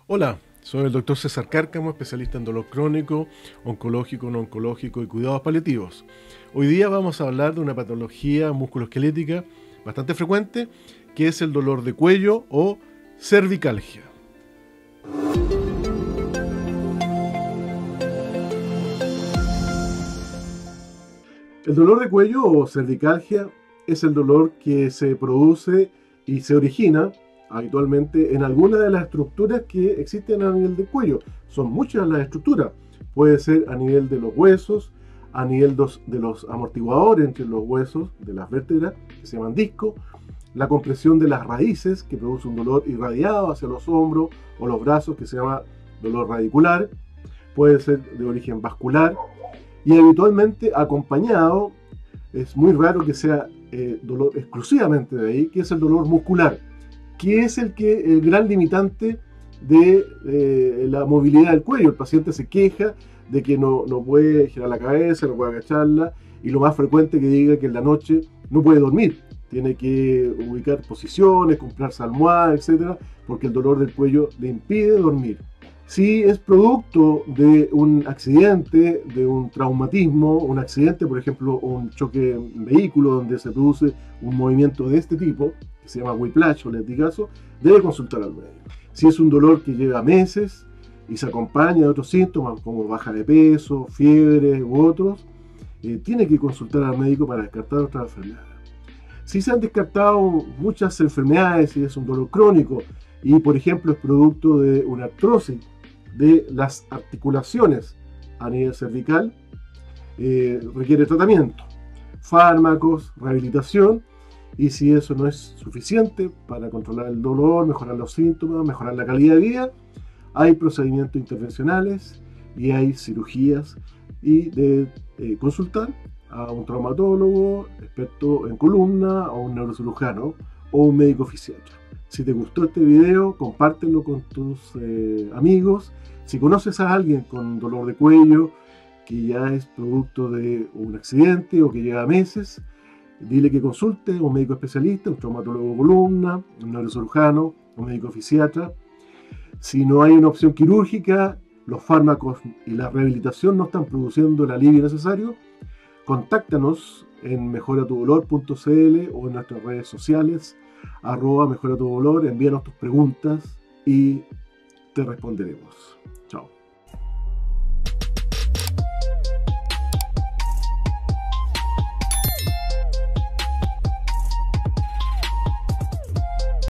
Hola, soy el doctor César Cárcamo, especialista en dolor crónico, oncológico, no oncológico y cuidados paliativos. Hoy día vamos a hablar de una patología musculoesquelética bastante frecuente, que es el dolor de cuello o cervicalgia. El dolor de cuello o cervicalgia es el dolor que se produce y se origina habitualmente en alguna de las estructuras que existen a nivel del cuello. Son muchas las estructuras. Puede ser a nivel de los huesos, a nivel de los amortiguadores entre los huesos, de las vértebras, que se llaman discos, la compresión de las raíces, que produce un dolor irradiado hacia los hombros o los brazos, que se llama dolor radicular. Puede ser de origen vascular y habitualmente acompañado, es muy raro que sea dolor exclusivamente de ahí, que es el dolor muscular, que es el gran limitante de la movilidad del cuello. El paciente se queja de que no puede girar la cabeza, no puede agacharla, y lo más frecuente que diga que en la noche no puede dormir. Tiene que ubicar posiciones, comprarse almohadas, etc., porque el dolor del cuello le impide dormir. Si es producto de un accidente, de un traumatismo, un accidente, por ejemplo, un choque en vehículo donde se produce un movimiento de este tipo, que se llama whiplash o latigazo, debe consultar al médico. Si es un dolor que lleva meses y se acompaña de otros síntomas como baja de peso, fiebre u otros, tiene que consultar al médico para descartar otras enfermedades. Si se han descartado muchas enfermedades y es un dolor crónico y, por ejemplo, es producto de una artrosis de las articulaciones a nivel cervical, requiere tratamiento, fármacos, rehabilitación, y si eso no es suficiente para controlar el dolor, mejorar los síntomas, mejorar la calidad de vida, hay procedimientos intervencionales y hay cirugías, y de consultar a un traumatólogo, experto en columna, o un neurocirujano o un médico fisiatra. Si te gustó este video, compártelo con tus amigos. Si conoces a alguien con dolor de cuello que ya es producto de un accidente o que lleva meses, dile que consulte a un médico especialista, un traumatólogo de columna, un neurocirujano, un médico fisiatra. Si no hay una opción quirúrgica, los fármacos y la rehabilitación no están produciendo el alivio necesario, contáctanos en mejoratudolor.cl o en nuestras redes sociales, @mejoratudolor, envíanos tus preguntas y te responderemos.